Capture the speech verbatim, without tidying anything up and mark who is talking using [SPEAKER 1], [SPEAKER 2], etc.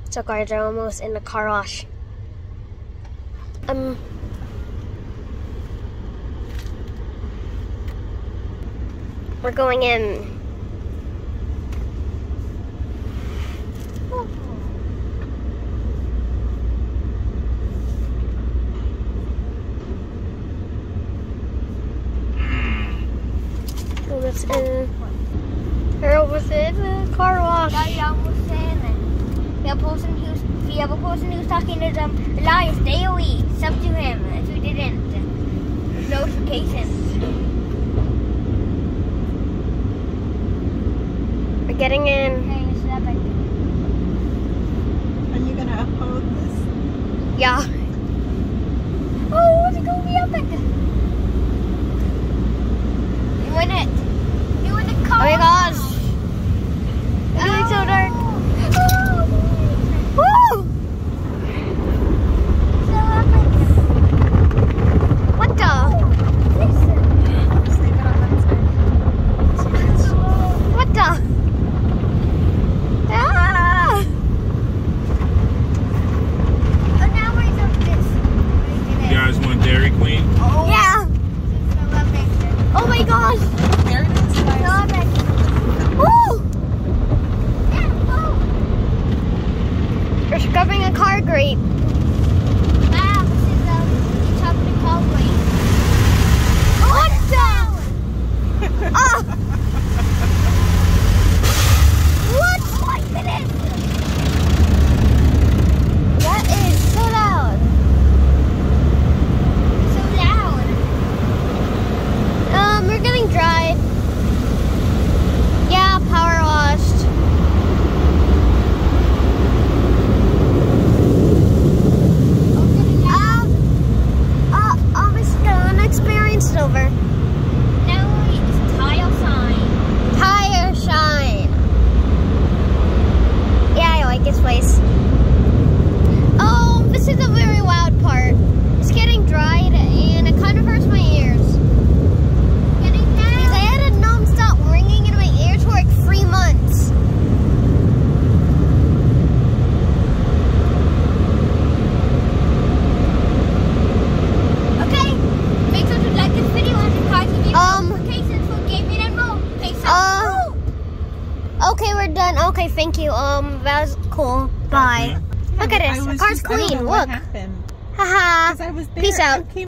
[SPEAKER 1] So guys, we're almost in the car wash. Um, we're going in. Almost in. We're almost in the car wash.
[SPEAKER 2] Yeah, you're almost in it. We have a person who's we have a person who's talking to them. Elias, stay away. Sub to him. If we didn't, notifications.
[SPEAKER 1] We're getting in.
[SPEAKER 2] Okay, stop it.
[SPEAKER 3] Are you gonna upload this?
[SPEAKER 1] Yeah.
[SPEAKER 2] Oh, what's it gonna be up at? You in it. You in the car.
[SPEAKER 1] Oh my gosh. It's getting so dark. Woo! What the?
[SPEAKER 3] Just leave it on that side.
[SPEAKER 1] What the? Ah!
[SPEAKER 2] Oh, now we're up this.
[SPEAKER 4] You guys want Dairy Queen?
[SPEAKER 2] Oh.
[SPEAKER 1] Yeah. Oh my gosh.
[SPEAKER 3] There it is.
[SPEAKER 2] Stop it.
[SPEAKER 1] Woo!
[SPEAKER 2] Yeah, oh.
[SPEAKER 1] We're scrubbing a car grate.
[SPEAKER 2] Wow, this is um, the chocolate car grate.
[SPEAKER 1] What the? Ah! What?
[SPEAKER 2] Oh my goodness.
[SPEAKER 1] That is so loud.
[SPEAKER 2] So loud.
[SPEAKER 1] Um, we're getting dried. Yeah, power washed. Um, uh, um, it's done. Experience is over.
[SPEAKER 2] Now it's tile sign.
[SPEAKER 1] Tire shine. Yeah, I like this place. Oh, this is a very loud part. It's getting dried and it kind of hurts my ears.
[SPEAKER 2] Getting
[SPEAKER 1] Because I
[SPEAKER 2] down.
[SPEAKER 1] had a non-stop ringing in my ears for like three months.
[SPEAKER 2] Okay. Make sure to like this video and subscribe to me.
[SPEAKER 1] Um,
[SPEAKER 2] Notifications for gaming and more. Peace out.
[SPEAKER 1] Uh, okay, we're done. Okay, thank you. Um, that was cool. Bye. Look at
[SPEAKER 3] I
[SPEAKER 1] this. The
[SPEAKER 3] was
[SPEAKER 1] car's
[SPEAKER 3] just- I don't
[SPEAKER 1] clean.
[SPEAKER 3] know what
[SPEAKER 1] Look.
[SPEAKER 3] happened.
[SPEAKER 1] Haha.
[SPEAKER 3] 'Cause I was there.
[SPEAKER 1] Peace
[SPEAKER 3] I
[SPEAKER 1] out.
[SPEAKER 3] came